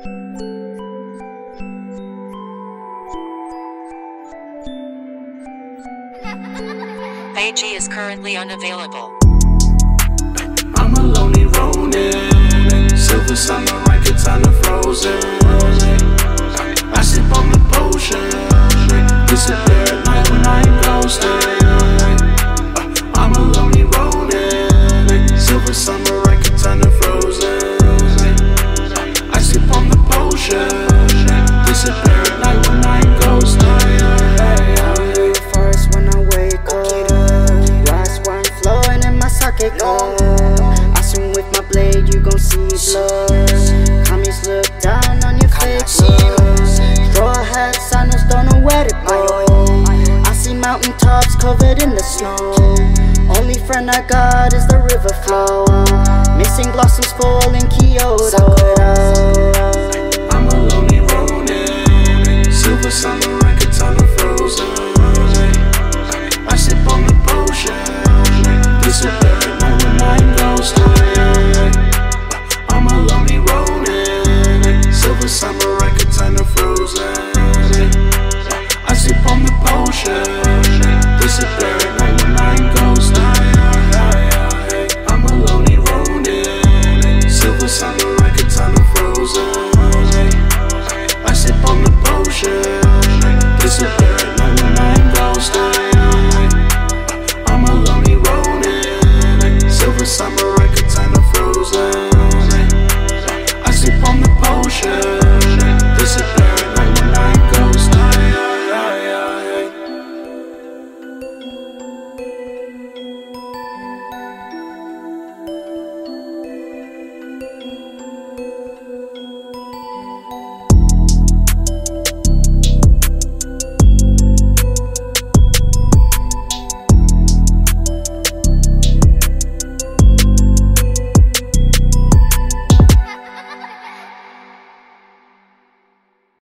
AG is currently unavailable. I'm a lonely Ronin, silver samurai katana frozen. I sip on the potion, disappear at night when I am ghosted. I'm a lonely Ronin, silver samurai katana frozen. I sip on the potion, disappear at night when I am ghosted. I swing with my blade, you gon' see blood. Commies look down on your fake love. Straw hats, sandals, don't know where to go. I see mountain tops covered in the snow. Only friend I got is the river flow. Missing blossoms falling,